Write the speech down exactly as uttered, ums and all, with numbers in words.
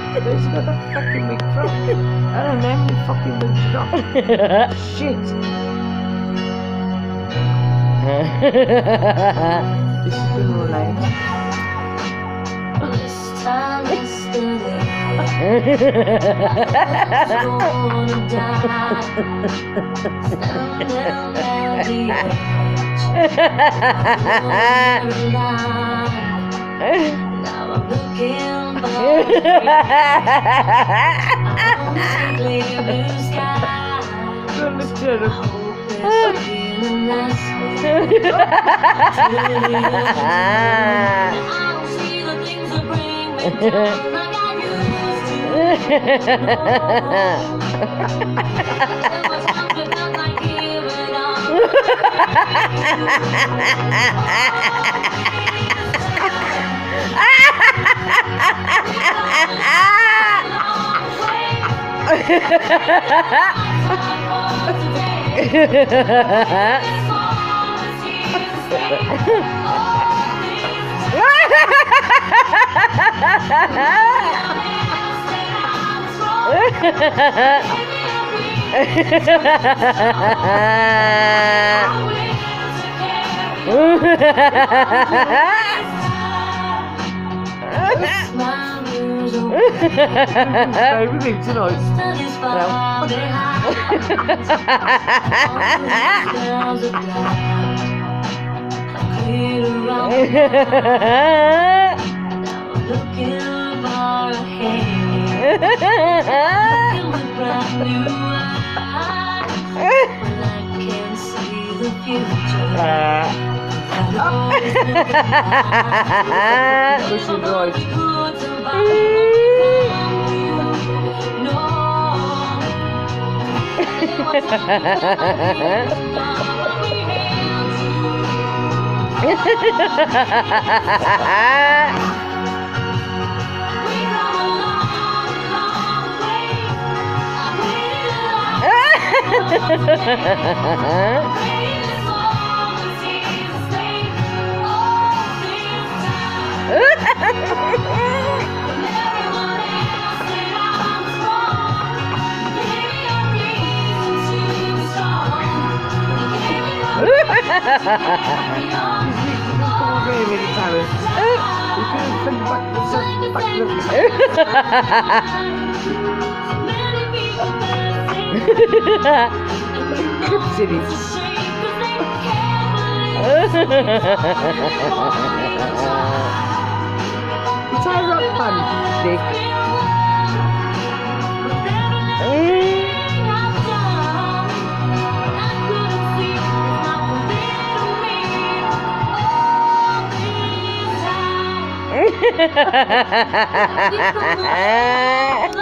Where's he got that fucking wig from? I don't know how many fucking wigs you got. Shit. This has been all night. This time yesterday, gonna die. Stand down at the edge. Now I'm looking for a clear blue sky. Don't look terrible. Hope it's been a nice day. I'll see the things that bring me down. I got used to it. There was something that I give it all. Everything tonight. Push it right. City. It's all rock band, Dick.